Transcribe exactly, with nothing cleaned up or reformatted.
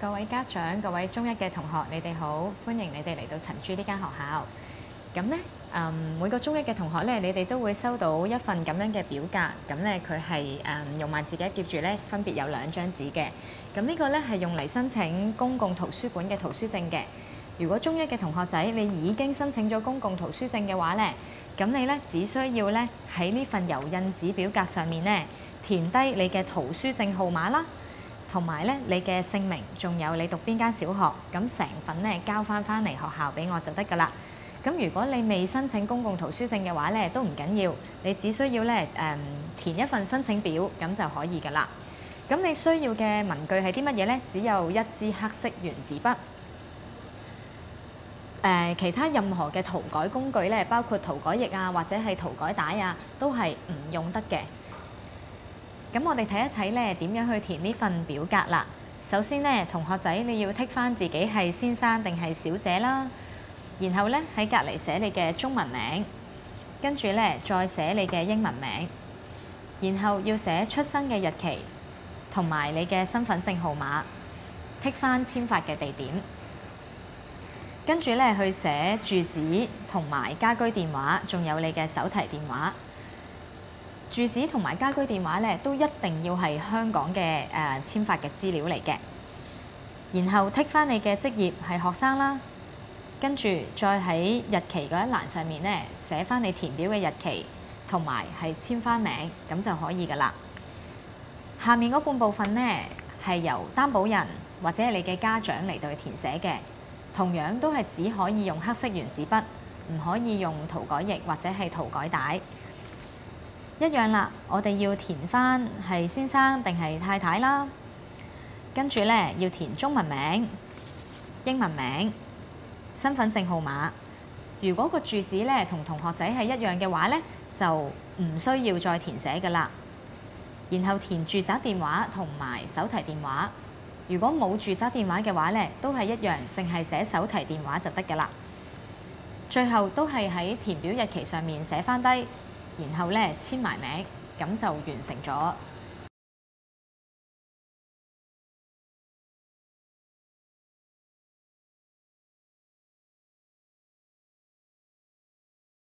各位家長、各位中一嘅同學，你哋好，歡迎你哋嚟到陳珠呢間學校。咁咧，誒每個中一嘅同學咧，你哋都會收到一份咁樣嘅表格。咁咧，佢係誒用萬字夾夾住咧，分別有兩張紙嘅。咁呢個咧係用嚟申請公共圖書館嘅圖書證嘅。如果中一嘅同學仔你已經申請咗公共圖書證嘅話咧，咁你咧只需要咧喺呢份油印紙表格上面咧填低你嘅圖書證號碼啦，同埋咧你嘅姓名，仲有你讀邊間小學，咁成份咧交翻翻嚟學校俾我就得㗎啦。咁如果你未申請公共圖書證嘅話咧，都唔緊要，你只需要咧誒填一份申請表咁就可以㗎啦。咁你需要嘅文具係啲乜嘢咧？只有一支黑色原子筆。誒、呃、其他任何嘅塗改工具咧，包括塗改液啊，或者係塗改帶啊，都係唔用得嘅。咁我哋睇一睇咧點樣去填呢份表格啦。首先咧，同學仔你要剔返自己係先生定係小姐啦，然後咧喺隔離寫你嘅中文名，跟住咧再寫你嘅英文名，然後要寫出生嘅日期同埋你嘅身份證號碼，剔返簽發嘅地點。跟住咧去寫住址同埋家居電話，仲有你嘅手提電話。住址同埋家居電話咧都一定要係香港嘅誒簽發嘅資料嚟嘅。然後剔返你嘅職業係學生啦，跟住再喺日期嗰一欄上面咧寫返你填表嘅日期，同埋係簽返名，咁就可以㗎啦。下面嗰半部分咧係由擔保人或者係你嘅家長嚟到去填寫嘅。同樣都係只可以用黑色原子筆，唔可以用塗改液或者係塗改帶。一樣啦，我哋要填返係先生定係太太啦。跟住咧要填中文名、英文名、身份證號碼。如果個住址咧同同學仔係一樣嘅話咧，就唔需要再填寫㗎啦。然後填住宅電話同埋手提電話。如果冇住宅電話嘅話咧，都係一樣，淨係寫手提電話就得㗎啦。最後都係喺填表日期上面寫返低，然後咧簽埋名，咁就完成咗